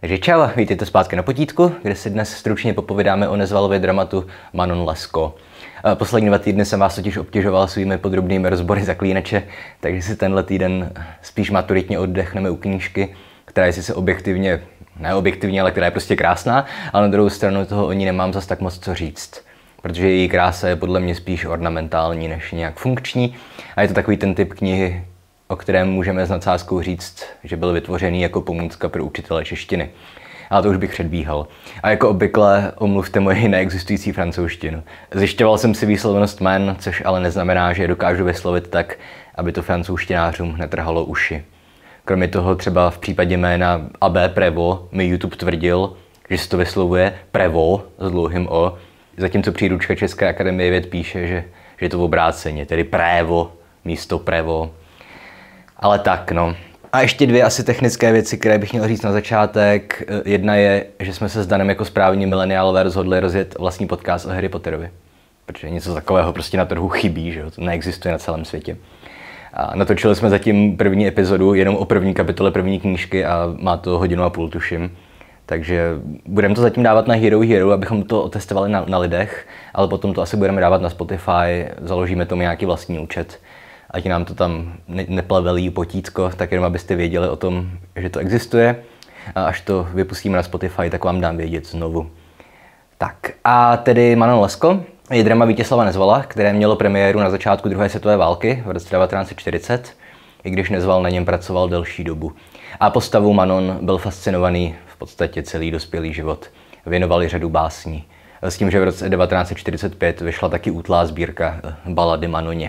Takže čau, vítejte zpátky na potítku, kde si dnes stručně popovídáme o Nezvalově dramatu Manon Lescaut. Poslední 2 týdny jsem vás totiž obtěžoval svými podrobnými rozbory Zaklínače, takže si tenhle týden spíš maturitně oddechneme u knížky, která je sice objektivně, ne objektivně, ale která je prostě krásná, ale na druhou stranu toho o ní nemám zas tak moc co říct. Protože její krása je podle mě spíš ornamentální než nějak funkční a je to takový ten typ knihy, o kterém můžeme s nadsázkou říct, že byl vytvořený jako pomůcka pro učitele češtiny. Ale to už bych předbíhal. A jako obvykle omluvte moji neexistující francouzštinu. Zjišťoval jsem si výslovnost jmen, což ale neznamená, že je dokážu vyslovit tak, aby to francouzštinářům netrhalo uši. Kromě toho třeba v případě jména Abbé Prévost mi YouTube tvrdil, že se to vyslovuje Prévost s dlouhým O, zatímco příručka České akademie věd píše, že je to obráceně, tedy Prévost místo Prévost. Ale tak, no. A ještě 2 asi technické věci, které bych měl říct na začátek. Jedna je, že jsme se s Danem jako správní mileniálové rozhodli rozjet vlastní podcast o Harry Potterovi. Protože něco takového prostě na trhu chybí, že jo? To neexistuje na celém světě. A natočili jsme zatím první epizodu jenom o první kapitole první knížky a má to 1,5 hodiny, tuším. Takže budeme to zatím dávat na Hero, abychom to otestovali na lidech, ale potom to asi budeme dávat na Spotify, založíme tomu nějaký vlastní účet. Ať nám to tam neplevelí potítko, tak jenom abyste věděli o tom, že to existuje. A až to vypustíme na Spotify, tak vám dám vědět znovu. Tak a tedy Manon Lescaut je drama Vítězslava Nezvala, které mělo premiéru na začátku druhé světové války v roce 1940, i když Nezval na něm pracoval delší dobu. A postavu Manon byl fascinovaný v podstatě celý dospělý život. Věnovali řadu básní. S tím, že v roce 1945 vyšla taky útlá sbírka Balady Manoně.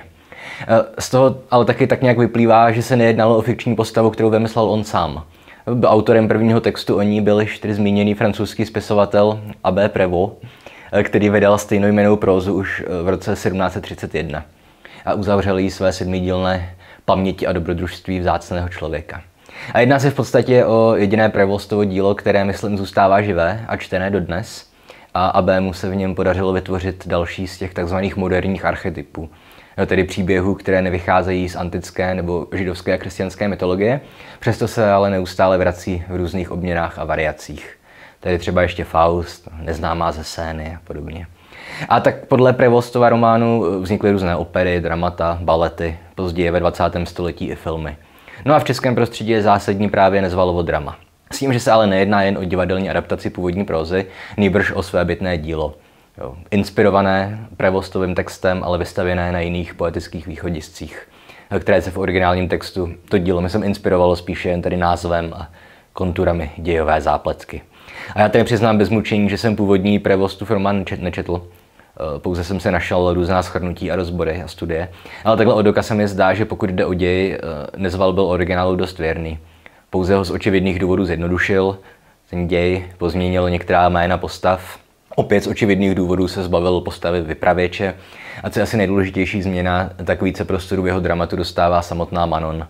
Z toho ale taky tak nějak vyplývá, že se nejednalo o fikční postavu, kterou vymyslel on sám. Autorem prvního textu o ní byl již tedy zmíněný francouzský spisovatel Abbé Prévost, který vydal stejnojmennou prózu už v roce 1731 a uzavřel jí své 7dílné Paměti a dobrodružství vzácného člověka. A jedná se v podstatě o jediné Prévostovo dílo, které myslím zůstává živé a čtené dodnes, a Abbému se v něm podařilo vytvořit další z těch takzvaných moderních archetypů, tedy příběhů, které nevycházejí z antické nebo židovské a křesťanské mytologie, přesto se ale neustále vrací v různých obměnách a variacích. Tedy třeba ještě Faust, Neznámá ze Sény a podobně. A tak podle Prévostova románu vznikly různé opery, dramata, balety, později ve 20. století i filmy. No a v českém prostředí je zásadní právě Nezvalovo drama. S tím, že se ale nejedná jen o divadelní adaptaci původní prózy, nýbrž o svébytné dílo. Inspirované Prévostovým textem, ale vystavěné na jiných poetických východiscích, které se v originálním textu to dílo myslím inspirovalo spíše jen tedy názvem a konturami dějové zápletky. A já tedy přiznám bez mučení, že jsem původní Prévostův román nečetl. Pouze jsem se našel různá shrnutí a rozbory a studie. Ale takhle od oka se mi zdá, že pokud jde o děj, Nezval byl originálu dost věrný. Pouze ho z očividných důvodů zjednodušil, ten děj pozměnil některá jména postav. Opět z očividných důvodů se zbavil postavy vypravěče a co je asi nejdůležitější změna, tak více prostoru v jeho dramatu dostává samotná Manon.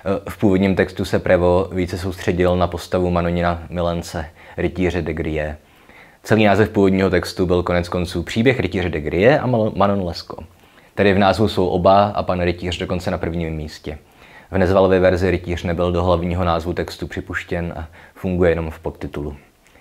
V původním textu se Prévost více soustředil na postavu Manonina milence, rytíře de Grieux. Celý název původního textu byl koneckonců Příběh rytíře de Grieux a Manon Lescaut. Tedy v názvu jsou oba a pan rytíř dokonce na prvním místě. V Nezvalově verzi rytíř nebyl do hlavního názvu textu připuštěn a funguje jenom v podtitulu.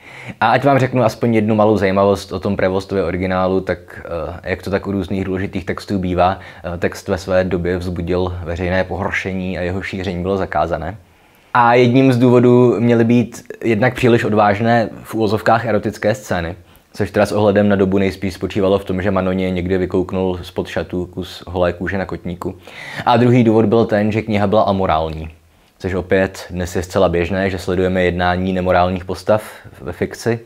A ať vám řeknu aspoň jednu malou zajímavost o tom Prévostově originálu, tak jak to tak u různých důležitých textů bývá, text ve své době vzbudil veřejné pohoršení a jeho šíření bylo zakázané. A jedním z důvodů měly být jednak příliš odvážné v úvozovkách erotické scény, což teda s ohledem na dobu nejspíš spočívalo v tom, že Manoně někdy vykouknul spod šatů kus holé kůže na kotníku. A druhý důvod byl ten, že kniha byla amorální. Což opět dnes je zcela běžné, že sledujeme jednání nemorálních postav ve fikci.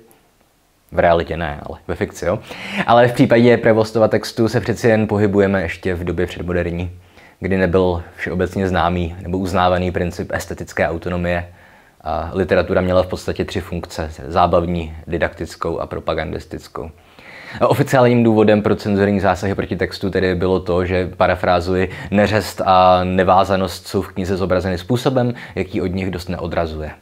V realitě ne, ale ve fikci, jo. Ale v případě Prévostova textu se přeci jen pohybujeme ještě v době předmoderní, kdy nebyl všeobecně známý nebo uznávaný princip estetické autonomie a literatura měla v podstatě 3 funkce, zábavní, didaktickou a propagandistickou. A oficiálním důvodem pro cenzurní zásahy proti textu tedy bylo to, že, parafrázuji, neřest a nevázanost jsou v knize zobrazeny způsobem, jaký od nich dost neodrazuje.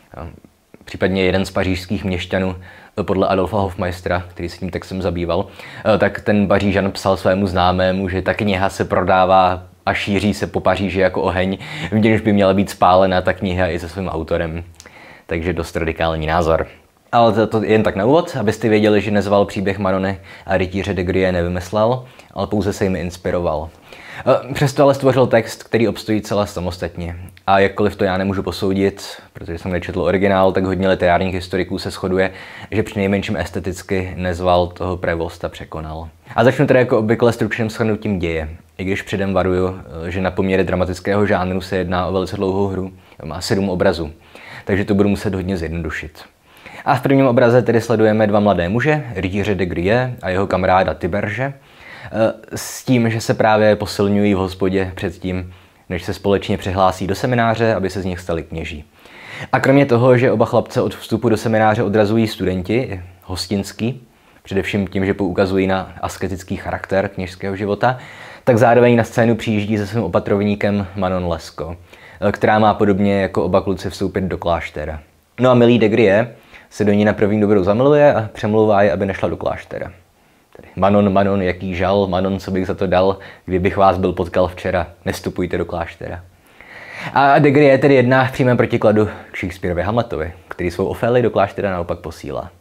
Případně jeden z pařížských měšťanů, podle Adolfa Hofmeistera, který se tím textem zabýval, tak ten Pařížan psal svému známému, že ta kniha se prodává a šíří se po Paříži jako oheň, v němž by měla být spálena ta kniha i se svým autorem. takže dost radikální názor. Ale to jen tak na úvod, abyste věděli, že Nezval příběh Manony a rytíře de Grie nevymyslel, ale pouze se jim inspiroval. Přesto ale stvořil text, který obstojí celé samostatně. A jakkoliv to já nemůžu posoudit, protože jsem nečetl originál, tak hodně literárních historiků se shoduje, že přinejmenším esteticky Nezval toho Prevosta překonal. A začnu tedy jako obvykle stručným shrnutím děje. I když předem varuju, že na poměry dramatického žánru se jedná o velice dlouhou hru, má 7 obrazů, takže to budu muset hodně zjednodušit. A v prvním obraze tedy sledujeme 2 mladé muže, rytíře de Grie a jeho kamaráda Tiberže, s tím, že se právě posilňují v hospodě předtím, než se společně přihlásí do semináře, aby se z nich stali kněží. A kromě toho, že oba chlapce od vstupu do semináře odrazují studenti, hostinský, především tím, že poukazují na asketický charakter kněžského života, tak zároveň na scénu přijíždí se svým opatrovníkem Manon Lescaut, která má podobně jako oba kluci vstoupit do kláštera. No a milý de Grie se do ní na první dobrou zamiluje a přemlouvá je, aby nešla do kláštera. Tedy Manon, Manon, jaký žal, Manon, co bych za to dal, kdybych vás byl potkal včera, nevstupujte do kláštera. A de Grie tedy jedná v přímém protikladu k Shakespeareovi Hamletovi, který svou Ofélii do kláštera naopak posílá.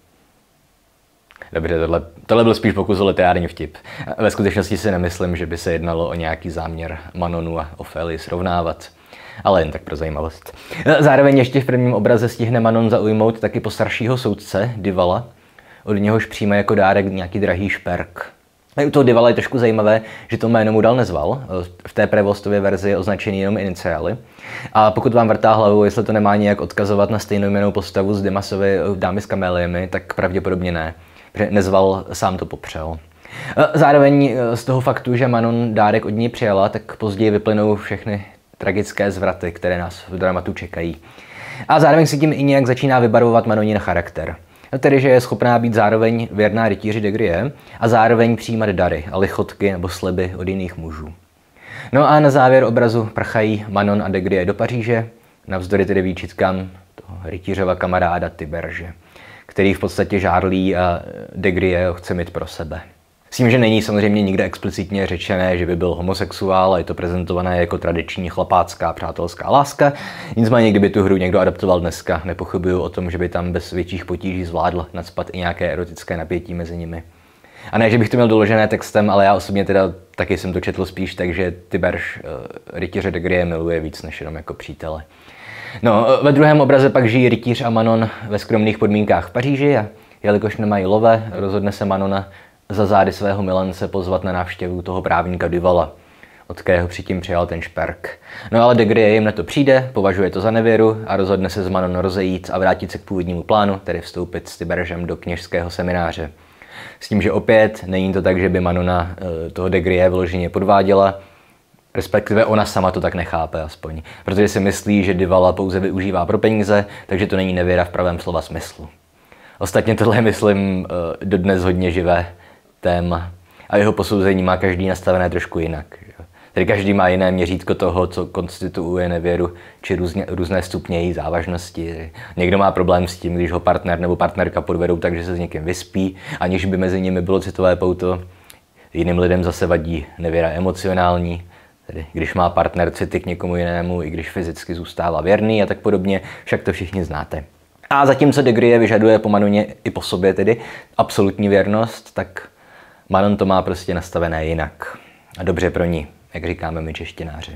Dobře, tohle byl spíš pokus o literární vtip. Ve skutečnosti si nemyslím, že by se jednalo o nějaký záměr Manonu a Ofélii srovnávat. Ale jen tak pro zajímavost. Zároveň ještě v prvním obraze stihne Manon zaujmout taky postaršího soudce, Divala. Od něhož přijme jako dárek nějaký drahý šperk. U toho Divala je trošku zajímavé, že to jméno mu dal Nezval. V té Prevostově verzi je označený jenom iniciály. A pokud vám vrtá hlavou, jestli to nemá nějak odkazovat na stejnojmennou postavu z Dimasovy Dámy s kaméliemi, tak pravděpodobně ne. Protože Nezval sám to popřel. Zároveň z toho faktu, že Manon dárek od ní přijala, tak později vyplynou všechny tragické zvraty, které nás v dramatu čekají. A zároveň si tím i nějak začíná vybarvovat Manonin charakter. Tedy, že je schopná být zároveň věrná rytíři de Grie a zároveň přijímat dary a lichotky nebo sliby od jiných mužů. No a na závěr obrazu prchají Manon a de Grie do Paříže, navzdory tedy výčitkám toho rytířova kamaráda Tiberže, který v podstatě žárlí a de Grie ho chce mít pro sebe. S tím, že není samozřejmě nikde explicitně řečené, že by byl homosexuál a je to prezentované jako tradiční chlapácká přátelská láska. Nicméně, kdyby tu hru někdo adaptoval dneska, nepochybuju o tom, že by tam bez větších potíží zvládl nacpat i nějaké erotické napětí mezi nimi. A ne, že bych to měl doložené textem, ale já osobně teda taky jsem to četl spíš, takže Tiberž rytíře de Grie miluje víc než jenom jako přítele. No, ve druhém obraze pak žijí rytíř a Manon ve skromných podmínkách v Paříži a jelikož nemají love, rozhodne se Manona za zády svého milence pozvat na návštěvu toho právníka Divala, od kterého předtím přijal ten šperk. No ale de Grie jim na to přijde, považuje to za nevěru a rozhodne se s Manon rozejít a vrátit se k původnímu plánu, tedy vstoupit s Tiberžem do kněžského semináře. S tím, že opět není to tak, že by Manona toho de Grie vyloženě podváděla, respektive ona sama to tak nechápe aspoň, protože si myslí, že Divala pouze využívá pro peníze, takže to není nevěra v pravém slova smyslu. Ostatně tohle je, myslím, dodnes hodně živé téma a jeho posouzení má každý nastavené trošku jinak. Tedy každý má jiné měřítko toho, co konstituuje nevěru, či různé stupně její závažnosti. Někdo má problém s tím, když ho partner nebo partnerka podvedou tak, že se s někým vyspí, aniž by mezi nimi bylo citové pouto. Jiným lidem zase vadí nevěra emocionální, tedy když má partner city k někomu jinému, i když fyzicky zůstává věrný a tak podobně, však to všichni znáte. A zatímco de Grie vyžaduje po Manoně i po sobě tedy absolutní věrnost, tak Manon to má prostě nastavené jinak. A dobře pro ní, jak říkáme my češtináři.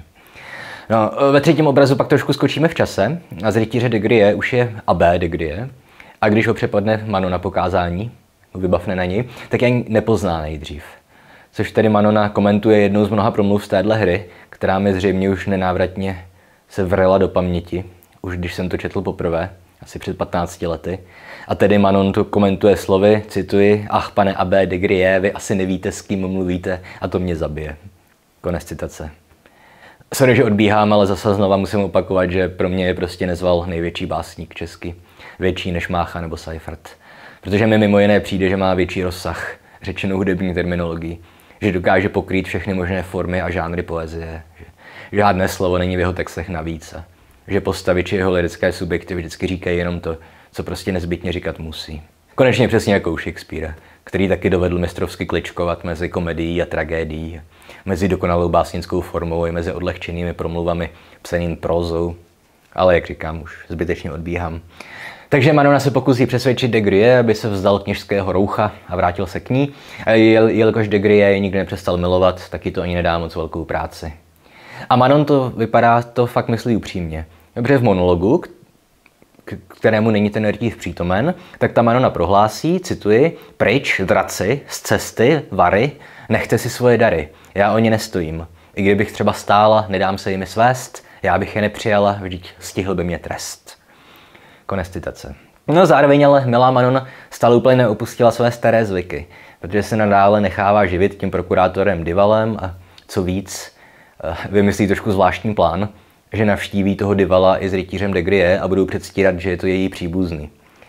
No, ve třetím obrazu pak trošku skočíme v čase a z rytíře de Grie už je Abbé de Grie a když ho přepadne Manon na pokázání, vybavne na něj, tak je ani nepozná nejdřív. Což tedy Manona komentuje jednou z mnoha promluv z téhle hry, která mi zřejmě už nenávratně se vrela do paměti, už když jsem to četl poprvé, asi před 15 lety. A tedy Manon to komentuje slovy, cituji, ach pane Abbé de Grie, vy asi nevíte, s kým mluvíte a to mě zabije. Konec citace. Sorry, že odbíhám, ale zase znova musím opakovat, že pro mě je prostě Nezval největší básník česky. Větší než Mácha nebo Seifert. Protože mi mimo jiné přijde, že má větší rozsah, řečenou hudební terminologií. Že dokáže pokrýt všechny možné formy a žánry poezie. Že žádné slovo není v jeho textech navíc. A že postavy či jeho lirické subjekty vždycky říkají jenom to, co prostě nezbytně říkat musí. Konečně přesně jako u Shakespearea, který taky dovedl mistrovsky kličkovat mezi komedií a tragédií, mezi dokonalou básnickou formou i mezi odlehčenými promluvami, psaným prózou. Ale jak říkám, už zbytečně odbíhám. Takže Manona se pokusí přesvědčit de Grieux, aby se vzdal kněžského roucha a vrátil se k ní. A jelikož de Grieux ji nikdy nepřestal milovat, taky to ani nedá moc velkou práci. A Manon to fakt myslí upřímně. Dobře, v monologu, kterému není ten rytíř přítomen, tak ta Manona prohlásí, cituji, pryč, draci, z cesty, vary, nechte si svoje dary, já o ně nestojím. I kdybych třeba stála, nedám se jimi svést, já bych je nepřijala, vždyť stihl by mě trest. Konec citace. No zároveň ale milá Manon stále úplně neopustila své staré zvyky, protože se nadále nechává živit tím prokurátorem Duvalem a co víc, vymyslí trošku zvláštní plán, že navštíví toho Duvala i s rytířem de Grieux a budou předstírat, že je to její příbuzný.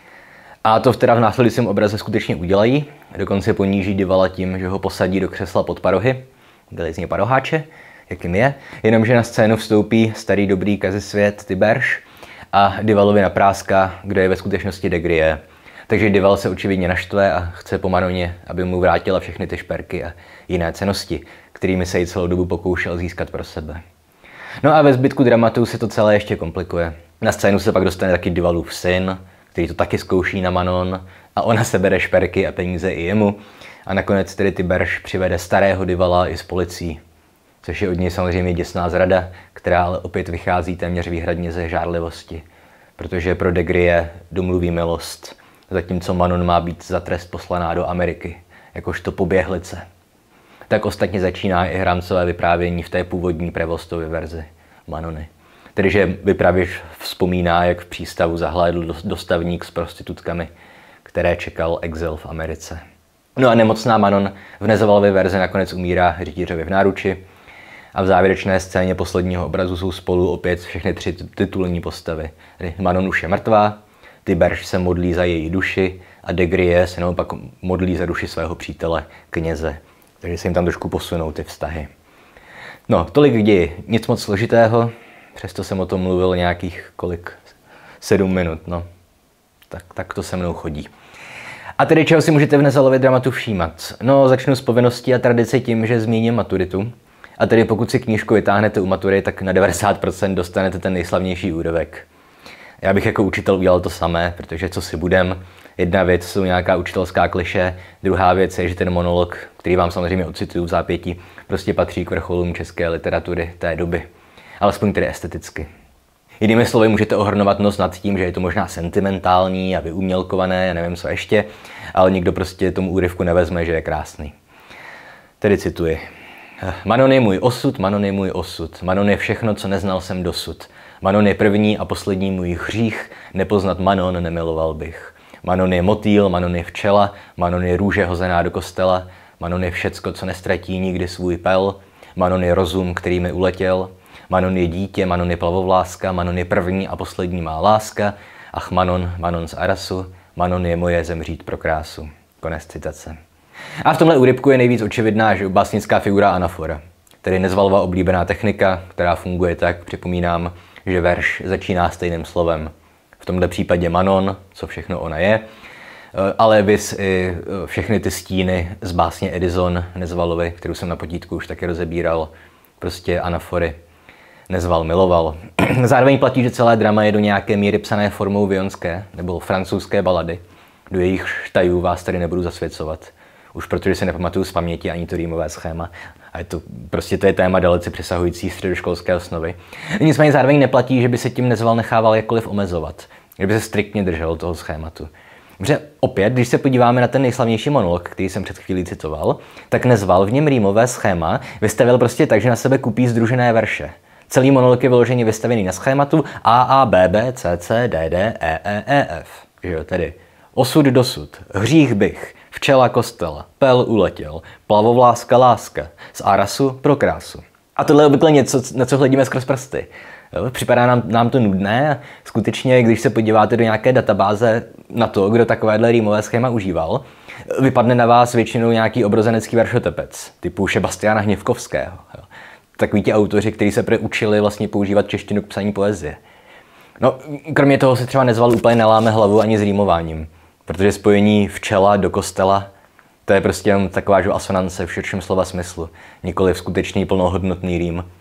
A to teda v následujícím obraze skutečně udělají, dokonce poníží Duvala tím, že ho posadí do křesla pod parohy, dělají z něj paroháče, jakým je, jenomže na scénu vstoupí starý dobrý kazisvět Tiberš a Duvalovi napráská, kdo je ve skutečnosti de Grieux. Takže Duval se očividně naštve a chce po Manoně, aby mu vrátila všechny ty šperky a jiné cennosti, kterými se ji celou dobu pokoušel získat pro sebe. No a ve zbytku dramatu se to celé ještě komplikuje. Na scénu se pak dostane taky Duvalův syn, který to taky zkouší na Manon a ona sebere šperky a peníze i jemu a nakonec tedy Tiberš přivede starého Duvala i s policií, což je od něj samozřejmě děsná zrada, která ale opět vychází téměř výhradně ze žárlivosti, protože pro de Grieux domluví milost, zatímco Manon má být za trest poslaná do Ameriky, jakožto poběhlice. Tak ostatně začíná i rámcové vyprávění v té původní Prévostově verzi Manony. Tedy, že vypravěč vzpomíná, jak v přístavu zahlédl dostavník s prostitutkami, které čekal exil v Americe. No a nemocná Manon v Nezavalové verzi nakonec umírá rytířovi v náruči a v závěrečné scéně posledního obrazu jsou spolu opět všechny tři titulní postavy. Tedy Manon už je mrtvá, Tiberš se modlí za její duši a de Grieux se naopak modlí za duši svého přítele, kněze. Takže se jim tam trošku posunou ty vztahy. No, tolik k ději. Nic moc složitého, přesto jsem o tom mluvil nějakých 7 minut, no. Tak to se mnou chodí. A tedy čeho si můžete v Nezalově dramatu všímat? No, začnu s povinností a tradici tím, že zmíním maturitu. A tedy pokud si knížku vytáhnete u matury, tak na 90% dostanete ten nejslavnější úryvek. Já bych jako učitel udělal to samé, protože co si budem, jedna věc jsou nějaká učitelská klišé, druhá věc je, že ten monolog, který vám samozřejmě ocituju v zápětí, prostě patří k vrcholům české literatury té doby. Alespoň tedy esteticky. Jinými slovy můžete ohrnovat nos nad tím, že je to možná sentimentální a vyumělkované, nevím co ještě, ale nikdo prostě tomu úryvku nevezme, že je krásný. Tedy cituji. Manon je můj osud, Manon je můj osud. Manon je všechno, co neznal jsem dosud. Manon je první a poslední můj hřích, nepoznat Manon nemiloval bych. Manon je motýl, Manon je včela, Manon je růže hozená do kostela, Manon je všecko, co nestratí nikdy svůj pel, Manon je rozum, který mi uletěl, Manon je dítě, Manon je plavovláska, Manon je první a poslední má láska, ach Manon, Manon z Arasu, Manon je moje zemřít pro krásu. Konec citace. A v tomhle úryvku je nejvíc očividná že básnická figura anafora, tedy Nezvalova oblíbená technika, která funguje tak, připomínám, že verš začíná stejným slovem. V tomto případě Manon, co všechno ona je, ale vys i všechny ty stíny z básně Edison Nezvalovy, kterou jsem na potítku už taky rozebíral, prostě anafory. Nezval miloval. Zároveň platí, že celé drama je do nějaké míry psané formou vionské nebo francouzské balady, do jejich tajů vás tady nebudu zasvěcovat. Už protože si nepamatuju z paměti ani to rýmové schéma. A to je téma dalece přesahující středoškolské osnovy. Nicméně zároveň neplatí, že by se tím Nezval nechával jakkoliv omezovat. Že by se striktně držel toho schématu. Protože opět, když se podíváme na ten nejslavnější monolog, který jsem před chvílí citoval, tak Nezval v něm rýmové schéma vystavil prostě tak, že na sebe kupí sdružené verše. Celý monolog je vyloženě vystavený na schématu A, B, B, C, C, D, D, E, F. Že jo, tedy osud dosud, hřích bych, včela kostela, pel uletěl, plavovláska láska, z Arasu pro krásu. A tohle je obvykle něco, na co hledíme skrz prsty. Jo, připadá nám to nudné a skutečně, když se podíváte do nějaké databáze na to, kdo takovéhle rýmové schéma užíval, vypadne na vás většinou nějaký obrozenecký veršotepec, typu Šebastiána Hněvkovského. Jo. Takoví ti autoři, kteří se učili vlastně používat češtinu k psaní poezie. No, kromě toho se třeba Nezval úplně neláme hlavu ani s rýmováním, protože spojení včela do kostela, to je prostě jen taková asonance v širším slova smyslu, nikoli v skutečný plnohodnotný rým.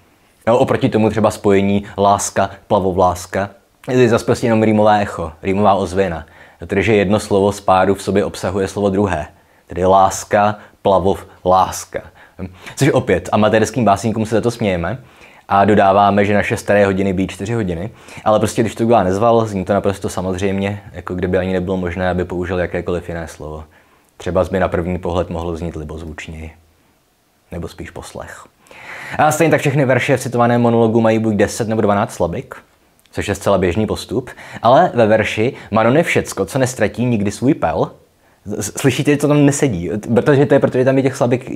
No, oproti tomu třeba spojení láska, plavovláska, je zase prostě jenom rýmové echo, rýmová ozvěna. Tedy, že jedno slovo z páru v sobě obsahuje slovo druhé. Tedy láska, plavov, láska. Což opět amatérským básníkům se za to smějeme a dodáváme, že naše staré hodiny býjí 4 hodiny, ale prostě když to Google nezval, zní to naprosto samozřejmě, jako kdyby ani nebylo možné, aby použil jakékoliv jiné slovo. Třeba by na první pohled mohlo znít libozvučněji. Nebo spíš poslech. A stejně tak všechny verše v citovaném monologu mají buď 10 nebo 12 slabik, což je zcela běžný postup, ale ve verši Manon je všecko, co nestratí nikdy svůj pel. Slyšíte, co tam nesedí? Protože tam je těch slabik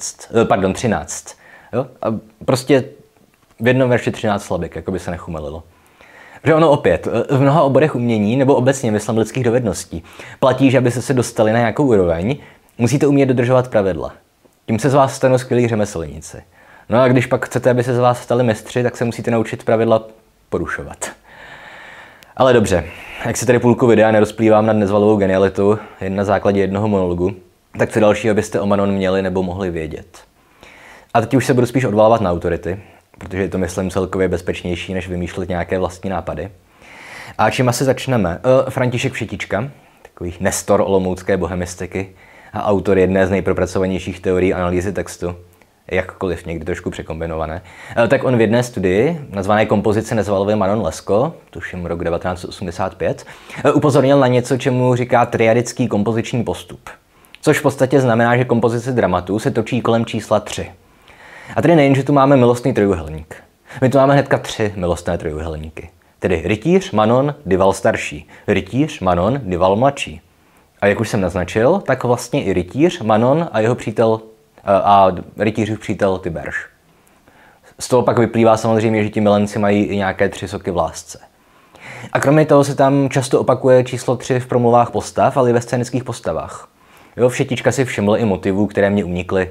13. Jo? A prostě v jednom verši 13 slabik, jako by se nechumelilo. Že ono opět, v mnoha oborech umění, nebo obecně myslím lidských dovedností, platí, že abyste se dostali na nějakou úroveň, musíte umět dodržovat pravidla. Tím se z vás stanou skvělí řemeslníci. No a když pak chcete, aby se z vás stali mistři, tak se musíte naučit pravidla porušovat. Ale dobře, jak si tady půlku videa nerozplývám nad Nezvalovou genialitu jen na základě jednoho monologu, tak co dalšího byste o Manon měli nebo mohli vědět. A teď už se budu spíš odvolávat na autority, protože je to, myslím, celkově bezpečnější, než vymýšlet nějaké vlastní nápady. A čím asi začneme? František Všetička, takový nestor olomoucké bohemistiky a autor jedné z nejpropracovanějších teorií analýzy textu, jakkoliv někdy trošku překombinované, tak on v jedné studii, nazvané Kompozice Nezvalovy Manon Lescaut, tuším rok 1985, upozornil na něco, čemu říká triadický kompoziční postup. Což v podstatě znamená, že kompozice dramatu se točí kolem čísla 3. A tedy nejen, že tu máme milostný trojuhelník. My tu máme hnedka 3 milostné trojuhelníky. Tedy rytíř, Manon, Dival starší. Rytíř, Manon, Dival mladší. A jak už jsem naznačil, tak vlastně i rytíř, Manon a jeho přítel a rytířův přítel Tiberž. Z toho pak vyplývá samozřejmě, že ti milenci mají i nějaké 3 soky v lásce. A kromě toho se tam často opakuje číslo 3 v promluvách postav, ale i ve scénických postavách. Jo, Všetička si všiml i motivů, které mě unikly.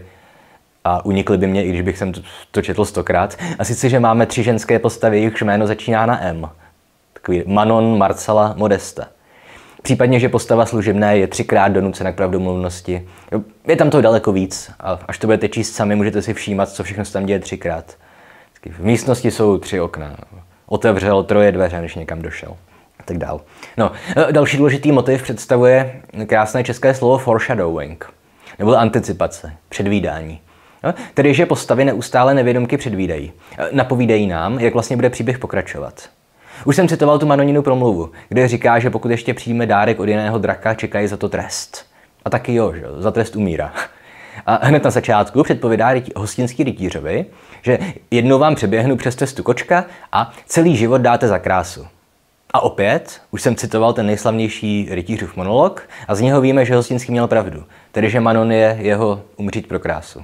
A unikly by mě, i když bych jsem to četl 100krát. A sice, že máme 3 ženské postavy, jejichž jméno začíná na M. Takový Manon, Marcela, Modesta. Případně, že postava služebné je 3krát donucena k pravdomluvnosti. Je tam toho daleko víc a až to budete číst sami, můžete si všímat, co všechno se tam děje 3krát. V místnosti jsou 3 okna. Otevřel 3 dveře, než někam došel. A tak dál. No, další důležitý motiv představuje krásné české slovo foreshadowing, nebo anticipace, předvídání. No, tedy, že postavy neustále nevědomky předvídají. Napovídají nám, jak vlastně bude příběh pokračovat. Už jsem citoval tu Manoninu promluvu, kde říká, že pokud ještě přijme dárek od jiného draka, čekají za to trest. A taky jo, že za trest umírá. A hned na začátku předpovědá hostinský rytířovi, že jednou vám přeběhnu přes cestu kočka a celý život dáte za krásu. A opět, už jsem citoval ten nejslavnější rytířův monolog a z něho víme, že hostinský měl pravdu, tedy že Manon je jeho umřít pro krásu.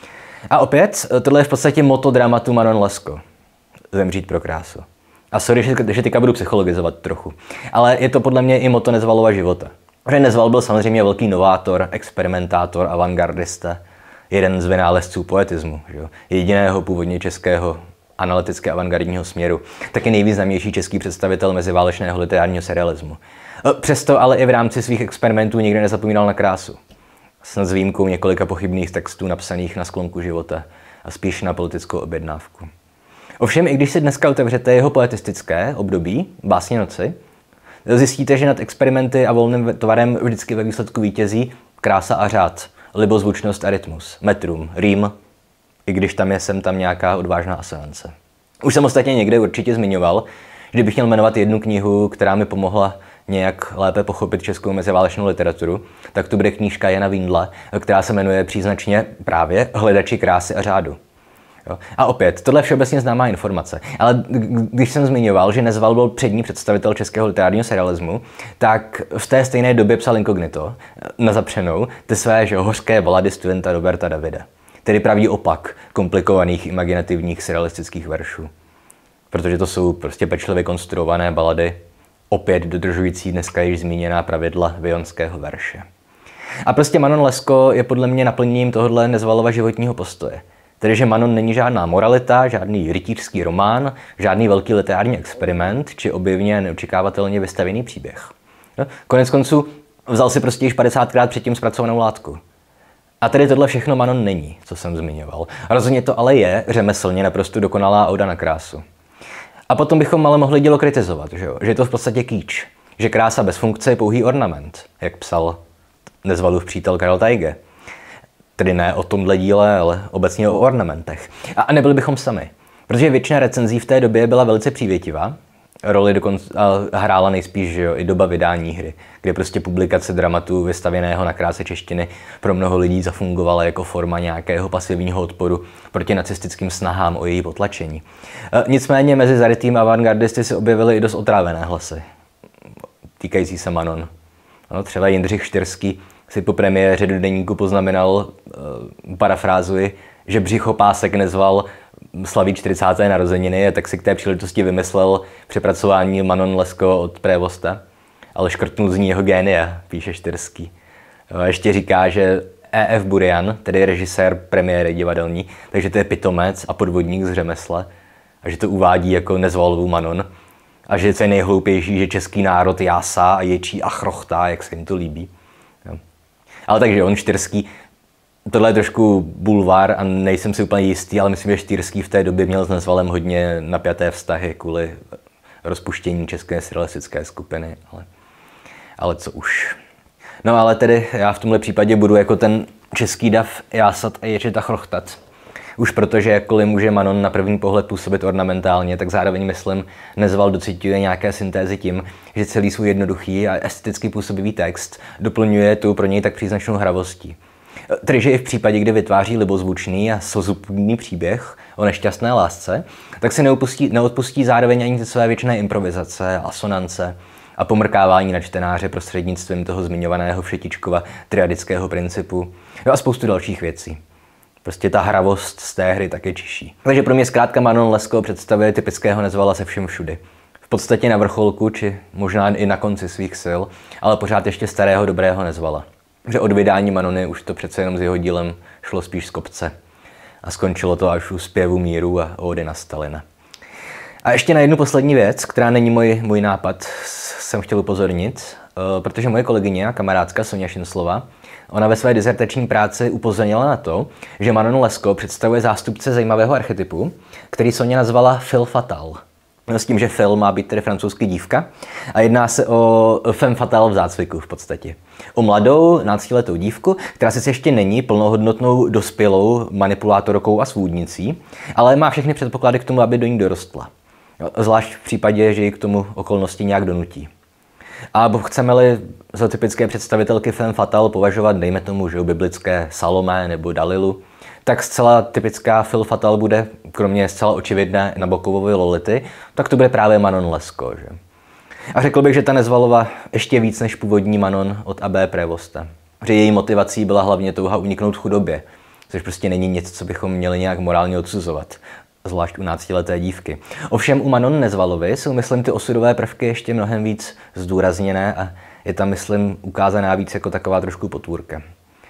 A opět, tohle je v podstatě motto dramatu Manon Lescaut. Zemřít pro krásu. A sorry, že teďka budu psychologizovat trochu. Ale je to podle mě i motto Nezvalova života. Protože Nezval byl samozřejmě velký novátor, experimentátor, avantgardista, jeden z vynálezců poetismu, že jo? Jediného původně českého analytické avantgardního směru, taky nejvýznamnější český představitel meziválečného literárního surrealismu. Přesto ale i v rámci svých experimentů nikdy nezapomínal na krásu. Snad s výjimkou několika pochybných textů napsaných na sklonku života a spíš na politickou objednávku. Ovšem, i když si dneska otevřete jeho poetistické období, Básně noci, zjistíte, že nad experimenty a volným tvarem vždycky ve výsledku vítězí krása a řád, libozvučnost a rytmus, metrum, rým, i když tam je sem tam nějaká odvážná asonance. Už jsem ostatně někde určitě zmiňoval, že bych měl jmenovat jednu knihu, která mi pomohla nějak lépe pochopit českou meziválečnou literaturu, tak to bude knížka Jana Víndla, která se jmenuje příznačně právě Hledači krásy a řádu. Jo. A opět, tohle je všeobecně známá informace, ale když jsem zmiňoval, že Nezval byl přední představitel českého literárního surrealismu, tak v té stejné době psal inkognito na zapřenou ty své hořké balady studenta Roberta Davida. Tedy pravý opak komplikovaných imaginativních surrealistických veršů. Protože to jsou prostě pečlivě konstruované balady, opět dodržující dneska již zmíněná pravidla vionského verše. A prostě Manon Lescaut je podle mě naplněním tohohle Nezvalova životního postoje. Tedy, že Manon není žádná moralita, žádný rytířský román, žádný velký literární experiment, či objevně neočekávatelně vystavěný příběh. No, konec konců vzal si prostě již 50krát předtím zpracovanou látku. A tedy tohle všechno Manon není, co jsem zmiňoval. Rozhodně to ale je řemeslně naprosto dokonalá oda na krásu. A potom bychom ale mohli dílo kritizovat, že je to v podstatě kýč. Že krása bez funkce je pouhý ornament, jak psal Nezvalův přítel Karel Teige. Tedy ne o tomhle díle, ale obecně o ornamentech. A nebyli bychom sami, protože většina recenzí v té době byla velice přívětivá. Roli dokonce hrála nejspíš i doba vydání hry, kde prostě publikace dramatu vystavěného na kráse češtiny pro mnoho lidí zafungovala jako forma nějakého pasivního odporu proti nacistickým snahám o její potlačení. Nicméně mezi zarytým avantgardisty se objevily i dost otrávené hlasy, týkající se Manon. No, třeba Jindřich Štyrský si po premiéře do deníku poznamenal, parafrázuji, že Břichopásek nezval slaví 40. narozeniny, a tak si k té příležitosti vymyslel přepracování Manon Lescaut od Prévosta, ale škrtnul z ní jeho génia, píše Štyrský. A ještě říká, že E.F. Burian, tedy režisér premiéry divadelní, takže to je pitomec a podvodník z řemesla, a že to uvádí jako Nezvalovu Manon, a že je nejhloupější, že český národ jásá a ječí a chrochtá, jak se jim to líbí. Jo. Ale takže on Štyrský, tohle je trošku bulvár a nejsem si úplně jistý, ale myslím, že Štýrský v té době měl s Nezvalem hodně napjaté vztahy kvůli rozpuštění české surrealistické skupiny, ale co už. No ale tedy já v tomhle případě budu jako ten český dav jásat a ječet a chrochtat. Už protože jakkoliv může Manon na první pohled působit ornamentálně, tak zároveň myslím, Nezval dociťuje nějaké syntézy tím, že celý svůj jednoduchý a esteticky působivý text doplňuje tu pro něj tak příznačnou hravostí. Tedy, že i v případě, kdy vytváří libozvučný a slzůplný příběh o nešťastné lásce, tak si neodpustí zároveň ani své věčné improvizace, asonance a pomrkávání na čtenáře prostřednictvím toho zmiňovaného Všetičkova triadického principu a spoustu dalších věcí. Prostě ta hravost z té hry taky čiší. Takže pro mě zkrátka Manon Lescaut představuje typického Nezvala se vším všudy. V podstatě na vrcholku, či možná i na konci svých sil, ale pořád ještě starého dobrého Nezvala. Že od vydání Manony už to přece jenom s jeho dílem šlo spíš z kopce. A skončilo to až u Zpěvu míru a ódy na Stalina. A ještě na jednu poslední věc, která není můj nápad, jsem chtěl upozornit, protože moje kolegyně a kamarádka Sonja Šinslová, ona ve své dizertační práci upozornila na to, že Manon Lescaut představuje zástupce zajímavého archetypu, který Sonja nazvala fille fatale. S tím, že Phil má být tedy francouzský dívka a jedná se o femme fatale v zácviku v podstatě. O mladou, 12letou dívku, která sice ještě není plnohodnotnou dospělou manipulátorkou a svůdnicí, ale má všechny předpoklady k tomu, aby do ní dorostla. Zvlášť v případě, že ji k tomu okolnosti nějak donutí. A chceme-li za typické představitelky femme fatale považovat, dejme tomu, že biblické Salomé nebo Dalilu, tak zcela typická fille fatale bude, kromě zcela očividné Nabokovovy Lolity, tak to bude právě Manon Lescaut. Že? A řekl bych, že ta Nezvalova ještě víc než původní Manon od A.B. Prévosta. Že její motivací byla hlavně touha uniknout chudobě, což prostě není nic, co bychom měli nějak morálně odsuzovat, zvlášť u 12leté dívky. Ovšem u Manon Nezvalovy jsou, myslím, ty osudové prvky ještě mnohem víc zdůrazněné a je tam, myslím, ukázaná víc jako taková trošku potvůrka.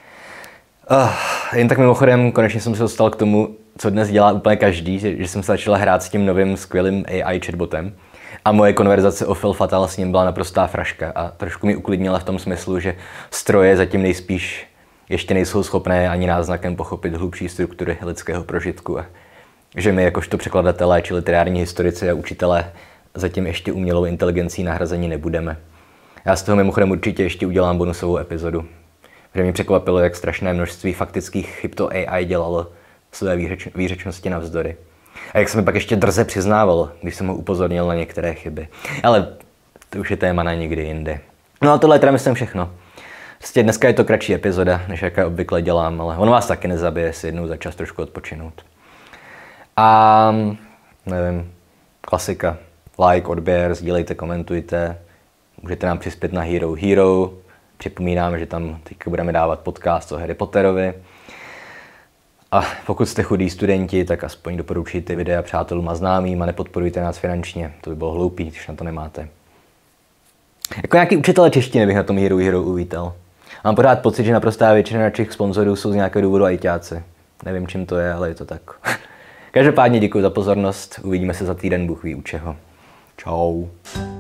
Jen tak mimochodem, konečně jsem se dostal k tomu, co dnes dělá úplně každý, že jsem se začal hrát s tím novým skvělým AI chatbotem a moje konverzace o fille fatale s ním byla naprostá fraška a trošku mi uklidnila v tom smyslu, že stroje zatím nejspíš ještě nejsou schopné ani náznakem pochopit hlubší struktury lidského prožitku a že my jakožto překladatelé či literární historici a učitelé zatím ještě umělou inteligencí nahrazení nebudeme. Já z toho mimochodem určitě ještě udělám bonusovou epizodu. Že mě překvapilo, jak strašné množství faktických chyb to AI dělalo své výřečnosti navzdory. A jak jsem mi pak ještě drze přiznával, když jsem ho upozornil na některé chyby. Ale to už je téma na někdy jindy. No a tohle je teda myslím všechno. Prostě dneska je to kratší epizoda, než jaké obvykle dělám, ale ono vás taky nezabije si jednou za čas trošku odpočinout. A nevím, klasika. Like, odběr, sdílejte, komentujte. Můžete nám přispět na Hero Hero. Připomínám, že tam teďka budeme dávat podcast o Harry Potterovi. A pokud jste chudí studenti, tak aspoň doporučujte videa přátelům a známým a nepodporujte nás finančně. To by bylo hloupý, když na to nemáte. Jako nějaký učitel češtiny bych na tom Hero Hero uvítal. Mám pořád pocit, že naprostá většina našich sponzorů jsou z nějakého důvodu ajťáci. Nevím, čím to je, ale je to tak. Každopádně děkuji za pozornost. Uvidíme se za týden, Bůh ví u čeho. Čau.